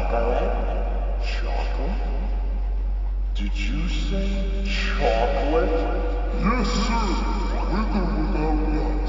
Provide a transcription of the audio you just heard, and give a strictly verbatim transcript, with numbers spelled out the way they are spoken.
Chocolate? Chocolate? Did you say chocolate? Yes, sir. With or without nut.